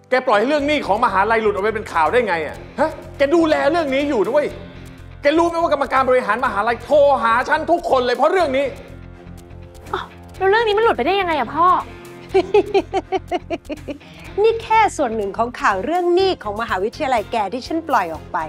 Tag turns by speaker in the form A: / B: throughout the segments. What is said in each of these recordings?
A: แกปล่อยให้เรื่องหนี้ของมหาลัยหลุดออกไปเป็นข่าวได้ไงอะฮะแกดูแลเรื่องนี้อยู่นะเว้ยแกรู้ไหมว่ากรรมการบริหารมหาลัยโทรหาฉันทุกคนเลยเพราะเรื่องนี้
B: แล้วเรื่องนี้มันหลุดไปได้ยังไงอะพ่อ
C: นี่แค่ส่วนหนึ่งของข่าวเรื่องหนี้ของมหาวิทยาลัยแกที่ฉันปล่อยออกไป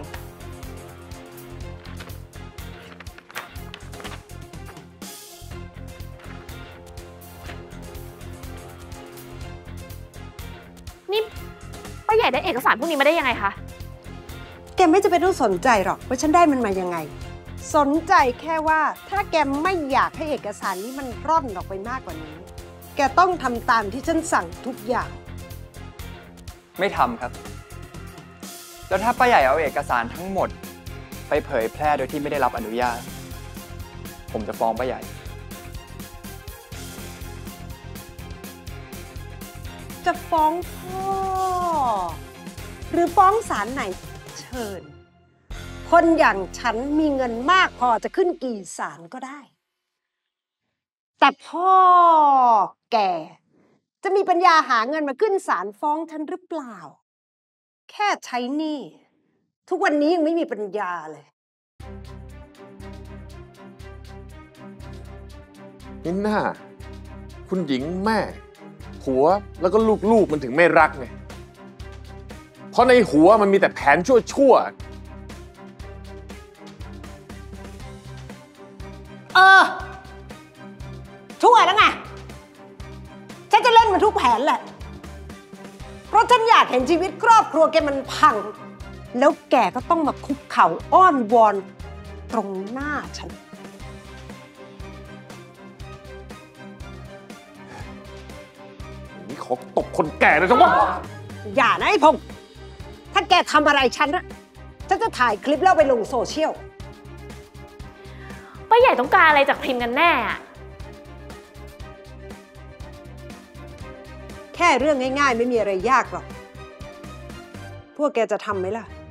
B: นี่ป้าใหญ่ได้เอกสารพวกนี้มาได้ยังไงคะ
C: แกไม่จะเป็นต้องสนใจหรอกว่าฉันได้มันมายังไงสนใจแค่ว่าถ้าแกไม่อยากให้เอกสารนี้มันร่อนออกไปมากกว่านี้แกต้องทำตามที่ฉันสั่งทุกอย่าง
D: ไม่ทำครับแล้วถ้าป้าใหญ่เอาเอกสารทั้งหมดไปเผยแพร่โดยที่ไม่ได้รับอนุญาตผมจะฟ้องป้าใหญ่
C: จะฟ้องพ่อหรือฟ้องศาลไหนเชิญคนอย่างฉันมีเงินมากพอจะขึ้นกี่ศาลก็ได้แต่พ่อแกจะมีปัญญาหาเงินมาขึ้นศาลฟ้องฉันหรือเปล่าแค่ใช้หนี้ทุกวันนี้ยังไม่มีปัญญาเลย
A: นี่น่าคุณหญิงแม่หัวแล้วก็ลูกๆมันถึงไม่รักไงเพราะในหัวมันมีแต่แผนชั่ว
C: ชั่วแล้วไงฉันจะเล่นมันทุกแผนแหละเพราะฉันอยากเห็นชีวิตครอบครัวแกมันพังแล้วแกก็ต้องมาคุกเข่าอ้อนวอนตรงหน้าฉัน
A: นี่ขอตบคนแก่เลยจังวะ
C: อย่านะไอ้พงษ์ถ้าแกทำอะไรฉันจะถ่ายคลิปแล้วไปลงโซเชียล
B: ป้าใหญ่ต้องการอะไรจากพิมกันแน่อะ
C: แค่เรื่องง่ายๆไม่มีอะไรยากหรอกพวกแกจะทำไหมล่ะ